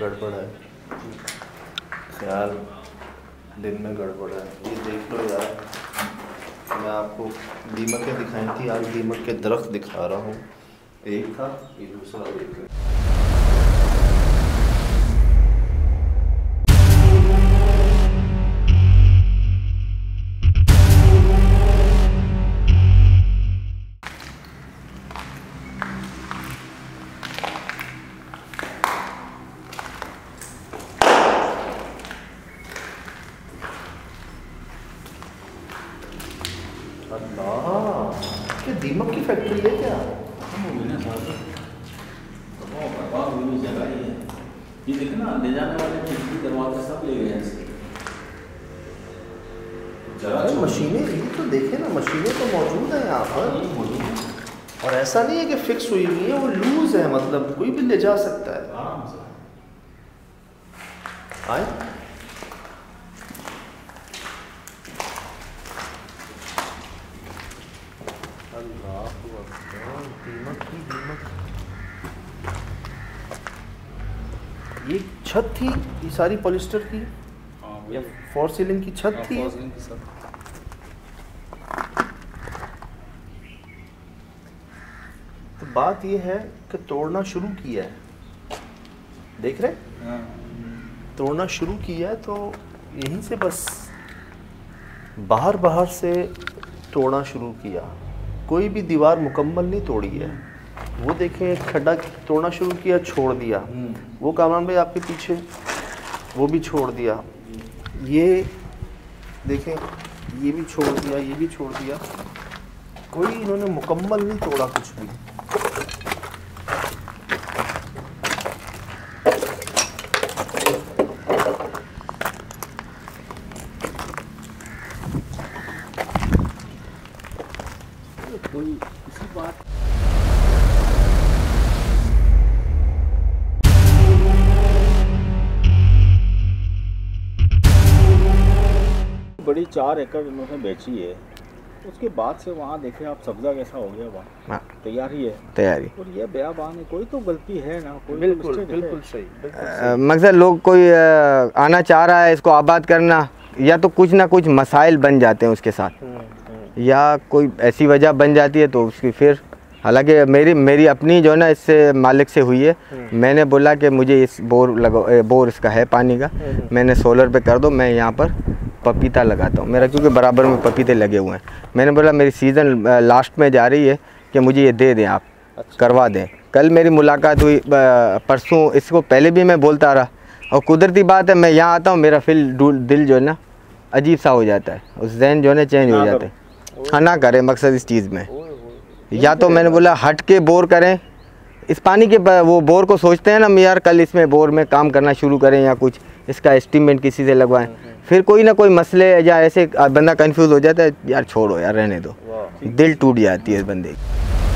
गड़बड़ है, ख्याल दिन में गड़बड़ है। ये देख लो यार, मैं आपको दीमकें दिखाई थी, आज दीमक के दरख्त दिखा रहा हूँ। एक था, ये दूसरा देख लो। अल्लाह, क्या दीमक की फैक्ट्री है क्या? जगह ही है। ये देखना, ले जाने वाले खिड़की दरवाजे सब ले गए हैं। मशीनें ये तो देखे ना, मशीनें तो मौजूद है यहाँ पर, और ऐसा नहीं है कि फिक्स हुई हुई है, वो लूज है, मतलब कोई भी ले जा सकता है आराम से। आए दीमक। ये छत थी, ये सारी पॉलिस्टर की या फॉर सीलिंग की छत थी। तो बात ये है कि तोड़ना शुरू किया है, देख रहे तोड़ना शुरू किया है, तो यहीं से बस बाहर से तोड़ना शुरू किया। कोई भी दीवार मुकम्मल नहीं तोड़ी है। वो देखें, एक खड्डा तोड़ना शुरू किया, छोड़ दिया। वो कामरान भाई आपके पीछे, वो भी छोड़ दिया। ये देखें, ये भी छोड़ दिया, ये भी छोड़ दिया। कोई इन्होंने मुकम्मल नहीं तोड़ा कुछ भी। कोई इसी बात बड़ी 4 एकड़ उन्होंने बेची है। उसके बाद से वहाँ देखे आप, सब्जा कैसा हो गया वहाँ। तैयारी है, तैयारी। और ये बयाबान है, कोई तो गलती है ना, कोई बिल्कुल बिल्कुल सही। मकसद लोग कोई आना चाह रहा है इसको आबाद करना, या तो कुछ ना कुछ मसाइल बन जाते हैं उसके साथ, या कोई ऐसी वजह बन जाती है तो उसकी फिर, हालांकि मेरी अपनी जो है ना इससे मालिक से हुई है। मैंने बोला कि मुझे इस बोर इसका है पानी का, मैंने सोलर पे कर दो, मैं यहाँ पर पपीता लगाता हूँ मेरा, क्योंकि बराबर में पपीते लगे हुए हैं। मैंने बोला मेरी सीज़न लास्ट में जा रही है कि मुझे ये दे दें आप। अच्छा। करवा दें। कल मेरी मुलाकात हुई, परसों, इसको पहले भी मैं बोलता रहा, और कुदरती बात है मैं यहाँ आता हूँ, मेरा दिल जो है ना अजीब सा हो जाता है, उस जहन जो है ना चेंज हो जाता है। हाँ ना करें मकसद इस चीज़ में, या तो मैंने बोला हट के बोर करें इस पानी के, वो बोर को सोचते हैं ना यार कल इसमें बोर में काम करना शुरू करें, या कुछ इसका एस्टीमेट किसी से लगवाएं, फिर कोई ना कोई मसले या ऐसे बंदा कंफ्यूज हो जाता है, यार छोड़ो यार रहने दो, दिल टूट जाती है बंदे की।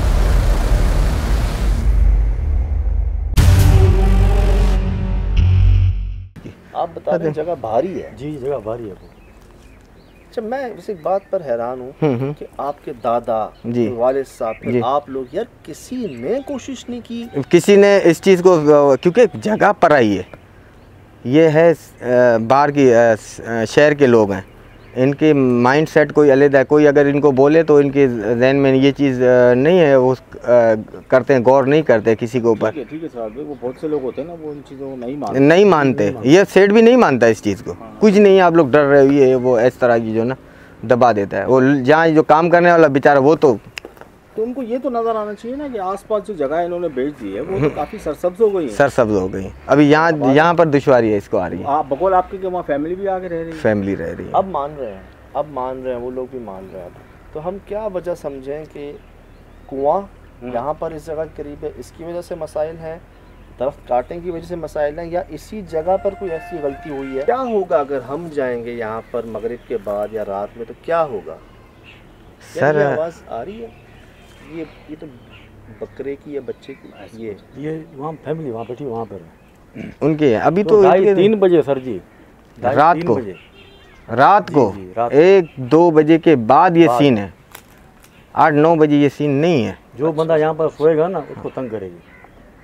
आप बता रहे जगह भारी है। जी, जगह भारी है। अच्छा, मैं इस एक बात पर हैरान हूँ कि आपके दादा, वालिद साहब, आप लोग, यार किसी ने कोशिश नहीं की, किसी ने इस चीज़ को, क्योंकि जगह पर आई है, ये है बाहर की शहर के लोग हैं, इनके माइंड सेट कोई अलग है। कोई अगर इनको बोले तो इनके जहन में ये चीज़ नहीं है, वो करते हैं, गौर नहीं करते किसी के ऊपर। ठीक है साहब, वो बहुत से लोग होते हैं ना, वो इन चीज़ों को नहीं मानते। ये सेठ भी नहीं मानता इस चीज़ को। हाँ। कुछ नहीं, आप लोग डर रहे हुए, वो इस तरह की जो ना दबा देता है। वो जहाँ जो काम करने वाला बेचारा, वो तो उनको ये तो नज़र आना चाहिए ना कि आसपास जो जगह इन्होंने बेच दी है वो तो काफ़ी सरसब्ज हो गई है। सरसब्ज हो गई। अभी यहाँ पर दुश्वारी है इसको आ रही है। आप बकौल आपके कि वहाँ फैमिली भी आके रह रही है। फैमिली रह रही है। अब मान रहे हैं, वो लोग भी मान रहे हैं। तो हम क्या वजह समझें कि कुआं यहाँ पर इस जगह के करीब है, इसकी वजह से मसाइल हैं, दरख्त काटने की वजह से मसाइल हैं, या इसी जगह पर कोई ऐसी गलती हुई है? क्या होगा अगर हम जाएंगे यहाँ पर मगरिब के बाद या रात में, तो क्या होगा? सर आवाज़ आ रही है? ये तो बकरे की या बच्चे की? ये वहाँ फैमिली वहाँ बैठी, वहाँ पर उनके अभी तो 3 बजे सर जी, रात को 1-2 बजे के बाद ये सीन है। 8-9 बजे ये सीन नहीं है। जो बंदा यहाँ पर सोएगा ना उसको तंग करेगी।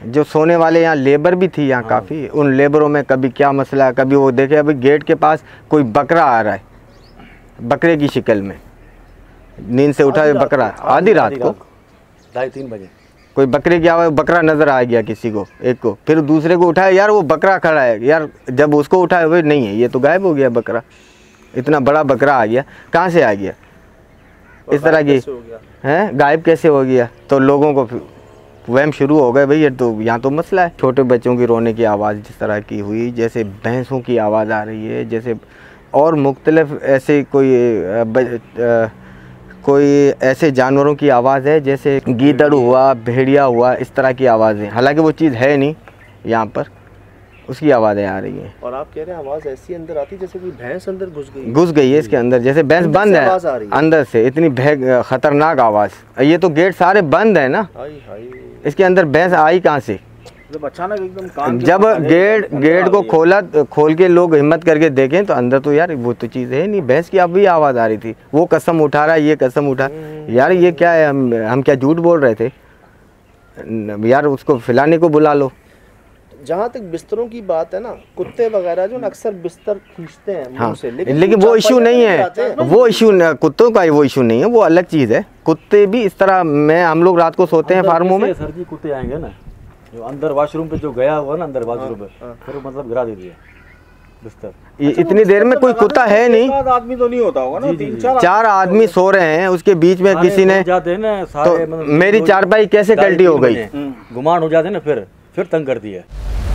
जो सोने वाले यहाँ लेबर भी थी यहाँ काफ़ी, उन लेबरों में कभी क्या मसला है, कभी वो देखे अभी गेट के पास कोई बकरा आ रहा है, बकरे की शक्ल में, नींद से उठा बकरा आधी रात को 2:30-3 बजे कोई बकरे की आवाज़, बकरा नज़र आ गया किसी को, एक को, फिर दूसरे को उठाया, यार वो बकरा खड़ा है यार, जब उसको उठाया वो नहीं है, ये तो गायब हो गया बकरा, इतना बड़ा बकरा आ गया, कहाँ से आ गया, इस तरह की है, गायब कैसे हो गया। तो लोगों को वहम शुरू हो गए, भाई ये तो यहाँ तो मसला है। छोटे बच्चों की रोने की आवाज़ जिस तरह की हुई, जैसे भैंसों की आवाज़ आ रही है, जैसे और मुख्तलिफ ऐसे कोई ऐसे जानवरों की आवाज़ है, जैसे गीदड़ हुआ, भेड़िया हुआ, इस तरह की आवाज़ें, हालांकि वो चीज़ है नहीं यहाँ पर, उसकी आवाज़ें आ रही हैं। और आप कह रहे हैं आवाज़ ऐसी अंदर आती जैसे कोई भैंस अंदर घुस गई है इसके अंदर, जैसे भैंस बंद है अंदर से, इतनी खतरनाक आवाज़। ये तो गेट सारे बंद है ना, इसके अंदर भैंस आई कहाँ से? जब अचानक एकदम जब गेट को खोल के लोग हिम्मत करके देखें तो अंदर तो यार वो तो चीज़ है नहीं, भैंस की अब भी आवाज़ आ रही थी। वो कसम उठा रहा है, ये कसम उठा, यार ये क्या है, हम क्या झूठ बोल रहे थे यार, उसको फिलाने को बुला लो। जहाँ तक बिस्तरों की बात है ना, कुत्ते वगैरह जो अक्सर बिस्तर खींचते हैं मुंह से, लेकिन वो इशू नहीं है, वो इशू कुत्तों का वो इशू नहीं है, वो अलग चीज़ है। कुत्ते भी इस तरह में, हम लोग रात को सोते हैं फार्मों में, सर जी कुत्ते आएंगे ना, जो अंदर वॉशरूम पे जो गया हुआ ना, अंदर वॉशरूम पे, फिर मतलब गिरा देती है बिस्तर। इतनी देर में कोई कुत्ता है नहीं, आदमी तो नहीं होता होगा ना, 3-4 आदमी सो रहे हैं, उसके बीच में किसी ने जाते हैं ना सारे, तो मेरी चारपाई कैसे कल्टी हो गई, गुमान हो जाते हैं ना, फिर तंग करती है।